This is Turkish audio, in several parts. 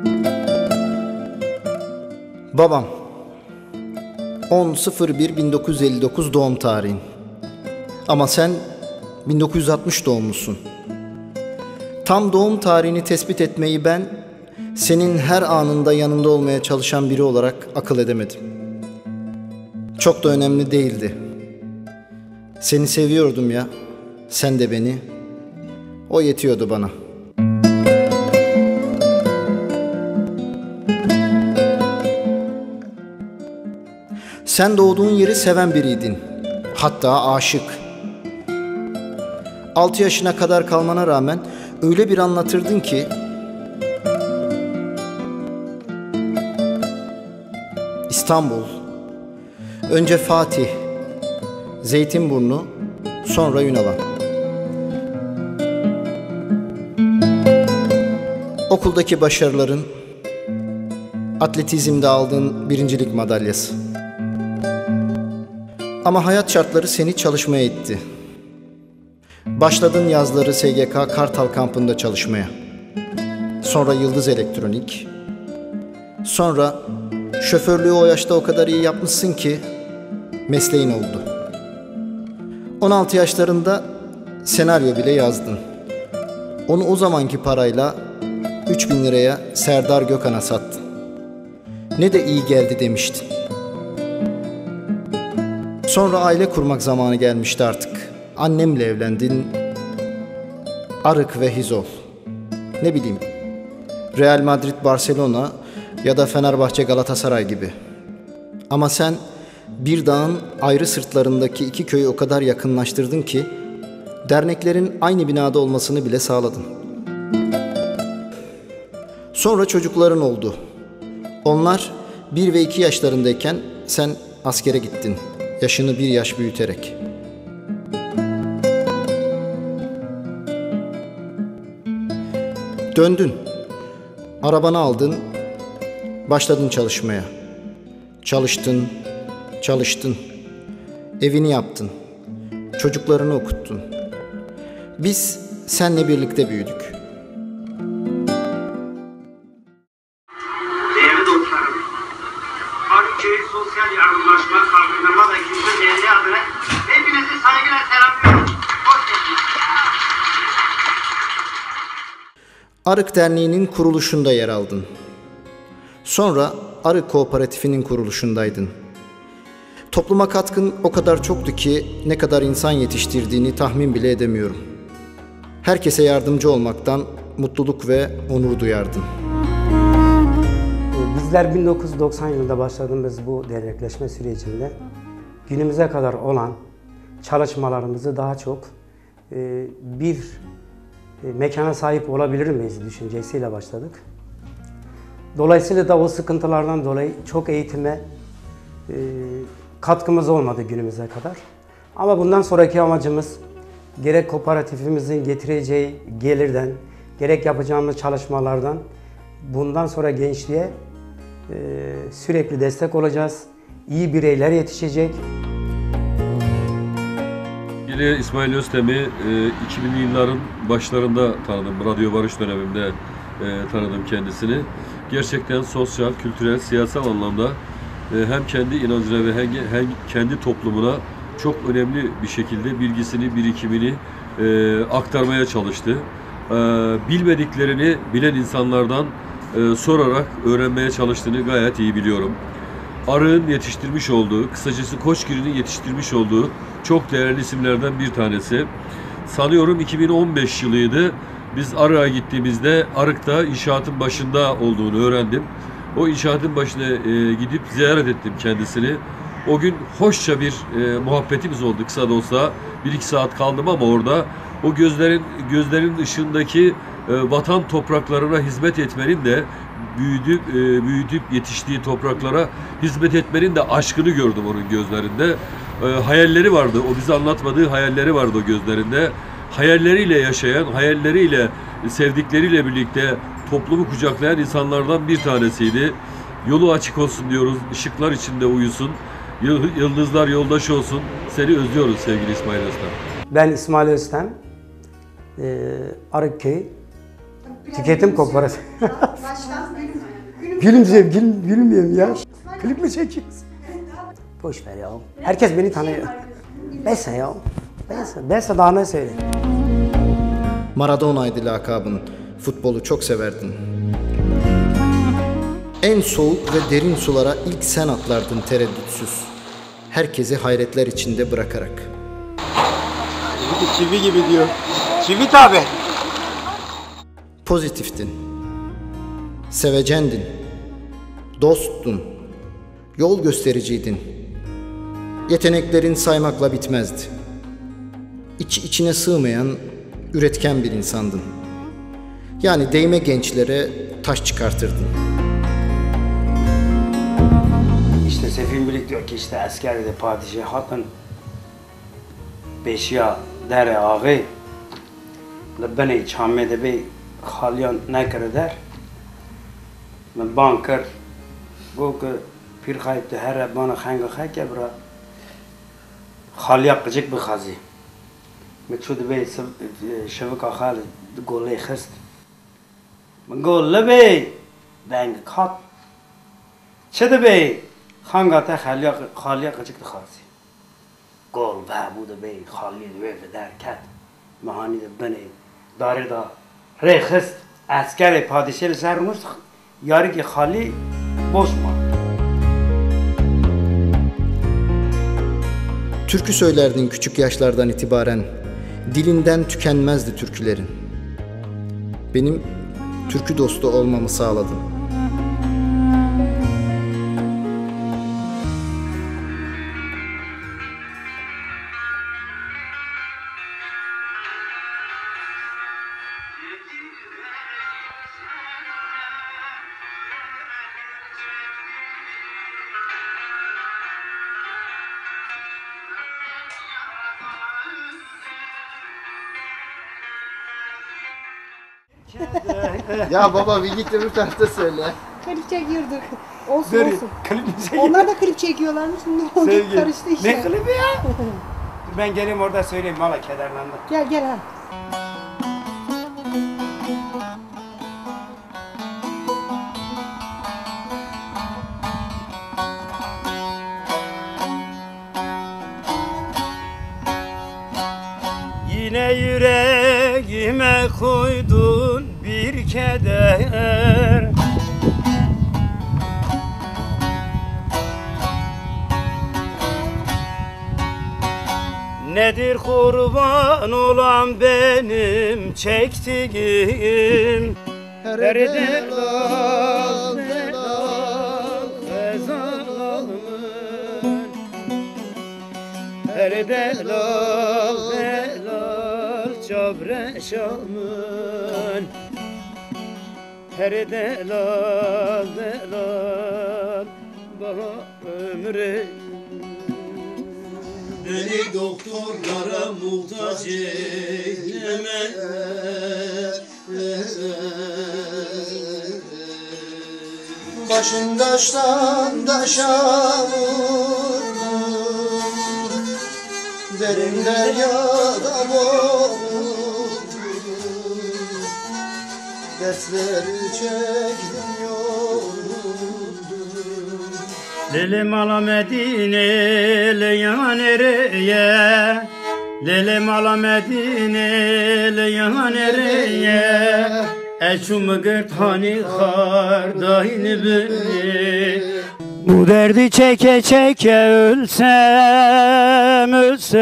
Babam 10.01.1959 doğum tarihin. Ama sen 1960 doğumlusun. Tam doğum tarihini tespit etmeyi ben, senin her anında yanında olmaya çalışan biri olarak akıl edemedim. Çok da önemli değildi. Seni seviyordum ya, sen de beni. O yetiyordu bana. Sen doğduğun yeri seven biriydin. Hatta aşık. 6 yaşına kadar kalmana rağmen öyle bir anlatırdın ki İstanbul, önce Fatih, Zeytinburnu, sonra Yunalan. Okuldaki başarıların, atletizmde aldığın birincilik madalyası. Ama hayat şartları seni çalışmaya itti. Başladın yazları SGK Kartal kampında çalışmaya. Sonra Yıldız Elektronik. Sonra şoförlüğü o yaşta o kadar iyi yapmışsın ki mesleğin oldu. 16 yaşlarında senaryo bile yazdın. Onu o zamanki parayla 3.000 liraya Serdar Gökhan'a sattın. Ne de iyi geldi demiştin. Sonra aile kurmak zamanı gelmişti artık. Annemle evlendin. Arık ve Hizol. Ne bileyim, Real Madrid, Barcelona ya da Fenerbahçe, Galatasaray gibi. Ama sen bir dağın ayrı sırtlarındaki iki köyü o kadar yakınlaştırdın ki derneklerin aynı binada olmasını bile sağladın. Sonra çocukların oldu. Onlar 1 ve 2 yaşlarındayken sen askere gittin. Yaşını 1 yaş büyüterek. Döndün. Arabanı aldın. Başladın çalışmaya. Çalıştın, çalıştın. Evini yaptın. Çocuklarını okuttun. Biz seninle birlikte büyüdük. Değerli dostlarım, Arıköy Sosyal Yardımlaşma Kalkınma ve Kültür Derneği adına hepinizi saygıyla selamlıyorum. Hoş geldiniz. Arık Derneği'nin kuruluşunda yer aldın. Sonra Arık Kooperatifi'nin kuruluşundaydın. Topluma katkın o kadar çoktu ki ne kadar insan yetiştirdiğini tahmin bile edemiyorum. Herkese yardımcı olmaktan mutluluk ve onur duyardın. Bizler 1990 yılında başladığımız bu dernekleşme sürecinde günümüze kadar olan çalışmalarımızı daha çok bir mekana sahip olabilir miyiz düşüncesiyle başladık. Dolayısıyla da o sıkıntılardan dolayı çok eğitime katkımız olmadı günümüze kadar. Ama bundan sonraki amacımız gerek kooperatifimizin getireceği gelirden, gerek yapacağımız çalışmalardan bundan sonra gençliğe sürekli destek olacağız. İyi bireyler yetişecek. Yine İsmail Öztem'i 2000'li yılların başlarında tanıdım. Radyo Barış dönemimde tanıdım kendisini. Gerçekten sosyal, kültürel, siyasal anlamda hem kendi inancına ve hem kendi toplumuna çok önemli bir şekilde bilgisini, birikimini aktarmaya çalıştı. Bilmediklerini bilen insanlardan sorarak öğrenmeye çalıştığını gayet iyi biliyorum. Arık'ın yetiştirmiş olduğu, kısacası Koçgir'in yetiştirmiş olduğu çok değerli isimlerden bir tanesi. Sanıyorum 2015 yılıydı. Biz Arık'a gittiğimizde Arık'ta inşaatın başında olduğunu öğrendim. O inşaatın başına gidip ziyaret ettim kendisini. O gün hoşça bir muhabbetimiz oldu kısa da olsa. 1-2 saat kaldım ama orada o gözlerin ışığındaki vatan topraklarına hizmet etmenin de büyüdüp yetiştiği topraklara hizmet etmenin de aşkını gördüm onun gözlerinde. Hayalleri vardı. O bize anlatmadığı hayalleri vardı o gözlerinde. Hayalleriyle yaşayan, hayalleriyle, sevdikleriyle birlikte toplumu kucaklayan insanlardan bir tanesiydi. Yolu açık olsun diyoruz, ışıklar içinde uyusun, yıldızlar yoldaş olsun. Seni özlüyoruz sevgili İsmail Öztem. Ben İsmail Öztem, Arıkköy Tüketim Kooperatifi. Baştan bölüm Gülümseyeyim, gülmeyeyim ya. Klip mi çekiyorsun? Boş ver ya. Herkes beni tanıyor. Neyse ya. Neyse daha ne söyleyeyim. Maradona'ydı lakabın. Futbolu çok severdin. En soğuk ve derin sulara ilk sen atlardın tereddütsüz. Herkesi hayretler içinde bırakarak. Çivi gibi diyor. Çivi tabi. Pozitiftin. Sevecendin. Dosttun. Yol göstericiydin. Yeteneklerin saymakla bitmezdi. İçine sığmayan, üretken bir insandın. Yani değme gençlere taş çıkartırdın. İşte Sefil Bilik diyor ki işte askeride padişahın beşiya dere ağı beni çamede bir halyan ne der ben banker bu ki pir kayıptı her bana hangi kayıp bura halya kıcık bir khazi meçhudu bey şevka khali golle khist golle bey deng kat çede bey hangata halya kıcık bir khazi gol ve bu da bey halya ve derket mahani de beni dare da rehist asker padişahı sermuş yarı ki hali boşma. Türkü söylerdin küçük yaşlardan itibaren. Dilinden tükenmezdi türkülerin. Benim türkü dostu olmamı sağladın. Ya baba bir git öbür tarafta söyle. Klip çekiyorduk. Olsun Dur, olsun. klip mi çekiyor? Onlar da klip çekiyorlarmış. Şimdi oldu Sevgi. karıştı işte. Ne klibi ya? Ben geleyim orada söyleyeyim valla kederlendim. Gel gel ha. Yine yüreğime koydun bir keder Nedir kurban olan benim çektiğim Her delal delal ezalımın Her delal delal cabreşamın Her delal delal bana ömrü Beni doktorlara muhtaç eyleme Başın taştan taşa vurdum Derin deryada boğuldum Dersleri çektim yoruldum Lelim ala Medine le ya nereye Lelim ala Medine le ya nereye Eçum gırthani hardayını beni Bu derdi çeke çeke ölsem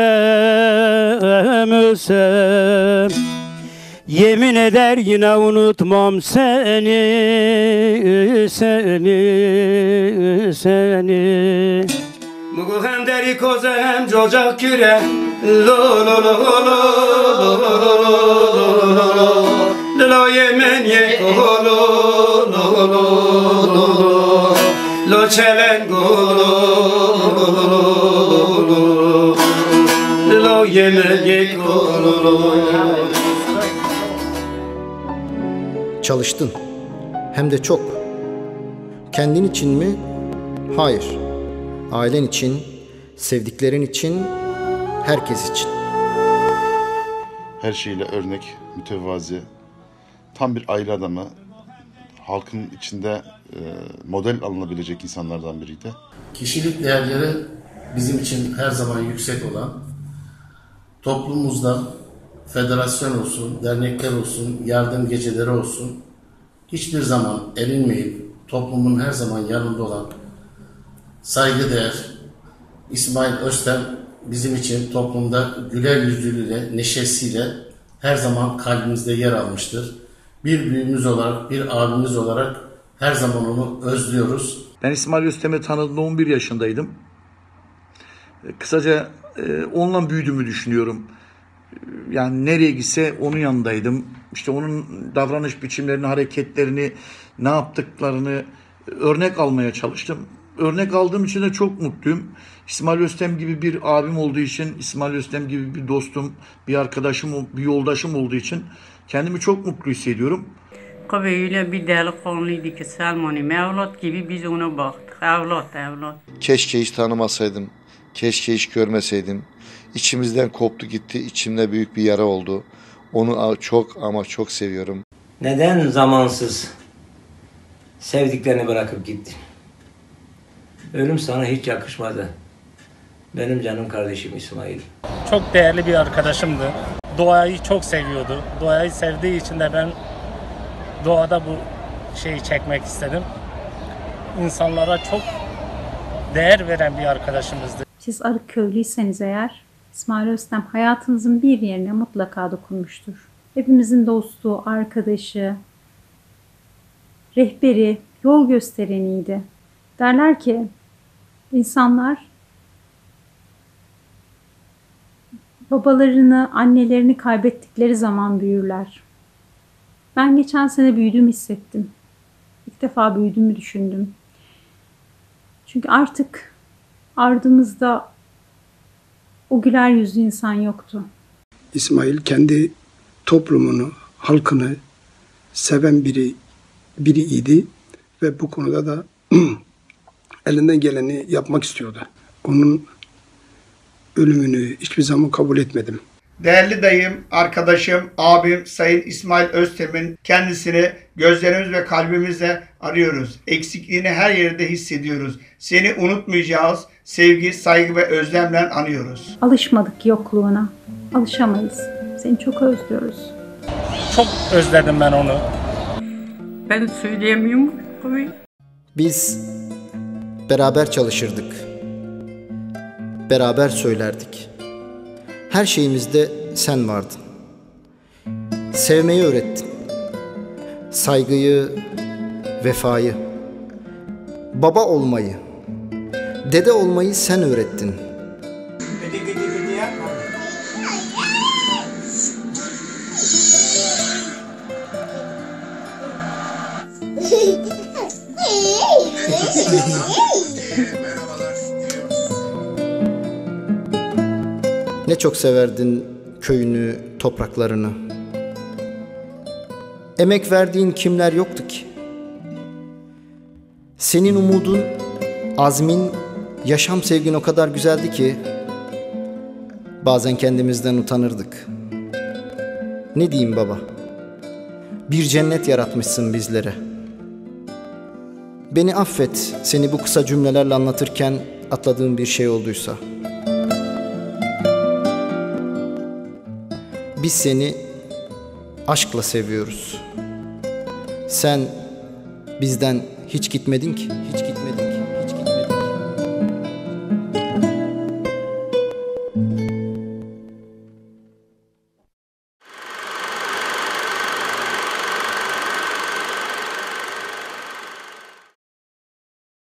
ölsem ölsem Yemin eder yine unutmam seni, seni, seni. Mugu hem deri koza hem cocak küre, lo lo lo lo lo lo lo yemen ye lo lo lo lo lo çelen lo lo yemen ye lo Çalıştın. Hem de çok. Kendin için mi? Hayır. Ailen için, sevdiklerin için, herkes için. Her şeyle örnek, mütevazi, tam bir aile adamı, halkın içinde model alınabilecek insanlardan biriydi. Kişilik değerleri bizim için her zaman yüksek olan, toplumumuzda federasyon olsun, dernekler olsun, yardım geceleri olsun, hiçbir zaman erinmeyip toplumun her zaman yanında olan saygıdeğer İsmail Öztem bizim için toplumda güler yüzlülüğüyle, neşesiyle her zaman kalbimizde yer almıştır. Bir büyüğümüz olarak, bir abimiz olarak her zaman onu özlüyoruz. Ben İsmail Öztem'i tanıdığımda 11 yaşındaydım. Kısaca onunla büyüdüğümü düşünüyorum. Yani nereye gitse onun yanındaydım. İşte onun davranış biçimlerini, hareketlerini, ne yaptıklarını örnek almaya çalıştım. Örnek aldığım için de çok mutluyum. İsmail Öztem gibi bir abim olduğu için, İsmail Öztem gibi bir dostum, bir arkadaşım, bir yoldaşım olduğu için kendimi çok mutlu hissediyorum. Öyle bir delikanlıydı ki Selman'ım, evlat gibi biz ona baktık. Evlat. Keşke hiç tanımasaydım, keşke hiç görmeseydim. İçimizden koptu gitti, içimde büyük bir yara oldu. Onu çok ama çok seviyorum. Neden zamansız sevdiklerini bırakıp gittin? Ölüm sana hiç yakışmadı. Benim canım kardeşim İsmail. Çok değerli bir arkadaşımdı. Doğayı çok seviyordu. Doğayı sevdiği için de ben doğada bu şeyi çekmek istedim. İnsanlara çok değer veren bir arkadaşımızdı. Siz Arık köylüyseniz eğer, İsmail Öztem hayatınızın bir yerine mutlaka dokunmuştur. Hepimizin dostu, arkadaşı, rehberi, yol göstereniydi. Derler ki insanlar babalarını, annelerini kaybettikleri zaman büyürler. Ben geçen sene büyüdüğümü hissettim. İlk defa büyüdüğümü düşündüm. Çünkü artık ardımızda o güler yüzlü insan yoktu. İsmail kendi toplumunu, halkını seven biriydi ve bu konuda da elinden geleni yapmak istiyordu. Onun ölümünü hiçbir zaman kabul etmedim. Değerli dayım, arkadaşım, abim Sayın İsmail Öztem'in kendisini gözlerimiz ve kalbimizle arıyoruz. Eksikliğini her yerde hissediyoruz. Seni unutmayacağız. Sevgi, saygı ve özlemle anıyoruz. Alışmadık yokluğuna. Alışamayız. Seni çok özlüyoruz. Çok özledim ben onu. Ben söyleyemiyorum. Biz beraber çalışırdık. Beraber söylerdik. Her şeyimizde sen vardın. Sevmeyi öğrettin. Saygıyı, vefayı, baba olmayı, dede olmayı sen öğrettin. Ne çok severdin köyünü, topraklarını. Emek verdiğin kimler yoktu ki? Senin umudun, azmin, yaşam sevgin o kadar güzeldi ki bazen kendimizden utanırdık. Ne diyeyim baba? Bir cennet yaratmışsın bizlere. Beni affet, seni bu kısa cümlelerle anlatırken atladığım bir şey olduysa. Biz seni aşkla seviyoruz. Sen bizden hiç gitmedin ki, hiç gitmedin.